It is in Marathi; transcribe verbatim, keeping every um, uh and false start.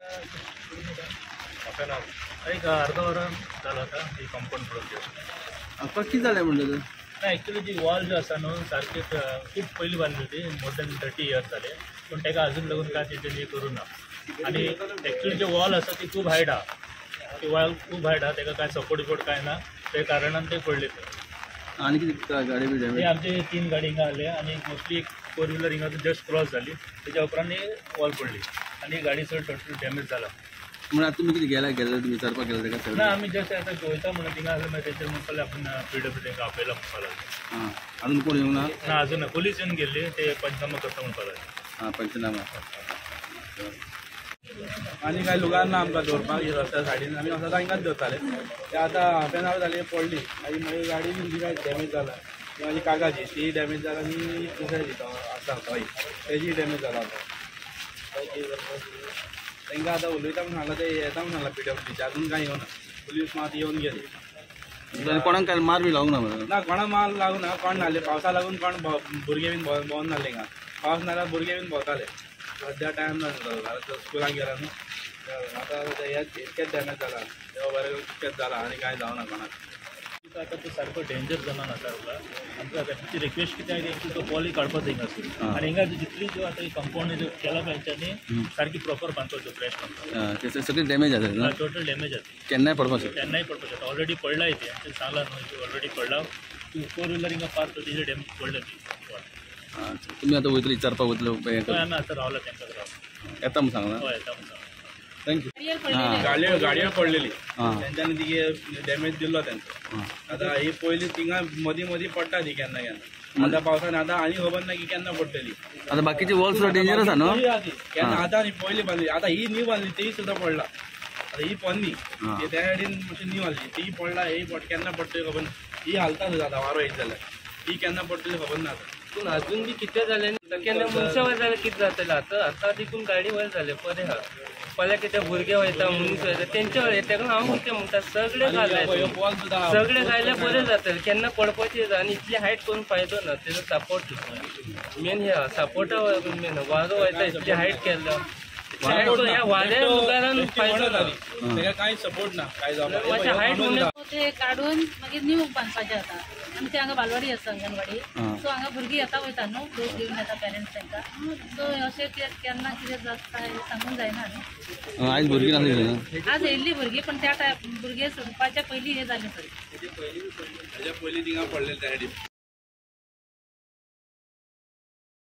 एक अर्धा वरान झाला होता ती कंपाऊंड प्रोजेक्ट किती झालं म्हणलं ना ॲक्च्युली जी वॉल जो आसा न्हू सारकी खूप पयलीं बांदली होती मोर दॅन थर्टी इयर्स जाले पण ताका अजून लागून काय तेंच्यांनी करूं ना आणि ॲक्च्युली जे वॉल आसा ती खूप हायट आहा ती वॉल खूप हायट आहा ताका काय सपोर्ट बिपोर्ट काय ना ते कारणान ते पडले ते आणि किती गाडी बी डॅमेज आमचे तीन गाडी हिंगा आले आणि मोस्टली एक फोर व्हिलर हिंगा जस्ट क्रॉस झाली त्याच्या उपरांत वॉल पडली आणि गाडी सगळं टोटल डॅमेज झाला म्हणून आता तुम्ही किती गेला गेला तुम्ही विचारपाक गेला का ना आम्ही जस्ट आता गोयता म्हणून थिंगा आलं मागीर तेचेर म्हणपाक आपण पी डब्ल्यू तांकां आपयला म्हणपाक लागले हां अजून कोण येऊन ना ना अजून पुलीस येऊन गेल्ली ते पंचनामा करता म्हणपाक लागले हां पंचनामा आणि काही लोकांना आमकां दवरपाक रस्त्या सायडीन आमी वचता तांकांच दवरताले ते आतां हाफ एन आवर जाली पडली आनी मागीर गाडी बी काय डॅमेज जाला माझी काकाची ती डॅमेज जाला आनी दुसऱ्याची आसा हय तेजी डॅमेज जाला तांकां आतां उलयता म्हूण सांगला ते येता म्हूण सांगला पी डब्ल्यूडीचे अजून कांय येवना पुलीस मात येवन गेली कोणाक काय मार बी लागूंक ना ना कोणाक मार लागूंक ना कोण नासले पावसा लागून कोण भुरगे बीन भोंवन नासले हिंगा पावस नाल्यार भुरगे बीन भोंवताले सद्या टायम ना स्कुलाक गेला न्हू आतां इतकेच डॅमेज जाला देवा बरें इतकेच जाला आनी कांय जावना कोणाक आता तो सारको डेंजर जावन आसा आमकां आतां रिक्वेस्ट कितें आहे की तो पॉली काडपाक जाय आसलो आनी हिंगा जितली ज्यो आतां कंपाऊंड ज्यो केला तेंच्यांनी सारकी प्रॉपर बांदपाच्यो फ्रेश बांदपाच्यो सगळी डॅमेज आसा टोटल डॅमेज आसा केन्नाय पडपाक केन्नाय पडपाक शकता ऑलरेडी पडलाय ते आमचे सांगला न्हू ऑलरेडी पडला फोर व्हिलर हिंगा पार्क तेजे डॅमेज पडले ती तुम्ही आता वयतले विचारपाक वयतले आमी आतां रावला तेंकां रावला येता म्हूण सांगला हय येता म्हणून थँक्यू गाडयो गाडयो पडलेली तेंच्यांनी तिगे डॅमेज दिल्लो तेंचो आतां ही पयली थिंगा मदीं मदीं पडटा ती केन्ना केन्ना आतां पावसान आतां आनी खबर ना की केन्ना पडटली आता बाकीची वॉल सुद्धा डेंजर आसा न्हू केन्ना आतां न्ही पयली बांदली आतां ही न्यू बांदली ती सुद्दां पडला आतां ही पोन्नी त्या सायडीन मातशी न्यू बांदली ती पडला ही पड केन्ना पडटली खबर ना ही हालता सुद्दां आतां वारो येत जाल्यार ही केन्ना पडटली खबर ना आतां पूण अजून बी कितें जालें केन्ना मनशां वयर जाल्यार कितें जातलें आतां आतां देखून गाडी वयर जाले बरें आहा फाल्यां कितें भुरगे वयता मनीस वयता तेंच्या वयर तेका हांव कितें म्हणटा सगळे घालले सगळे घायले बरें जातलें केन्ना पडपाचें आनी इतली हायट करून फायदो ना तेजो सपोर्ट मेन हे सपोर्टा मेन वारो वयता इतली हायट केल्लो ह्या वाऱ्या मुखारान फायदो ना तेका कांय सपोर्ट ना कांय जावना मातशें हायट म्हणून ते काढून मागीर न्यू बांदपाचें आसा आमचे हांगा बालवाडी आसा अंगणवाडी सो हांगा भुरगीं येता वयता न्हू डोस घेवन येता पेरंट्स तांकां सो अशें केन्ना कितें जाता सांगूंक जायना न्ही आयज भुरगीं नासली आज येयल्लीं भुरगीं पण त्या टायम भुरगे सुटपाच्या पयलीं हें जालें सगळें तेजे पयलीं थिंगा पडलेले त्या सायडीन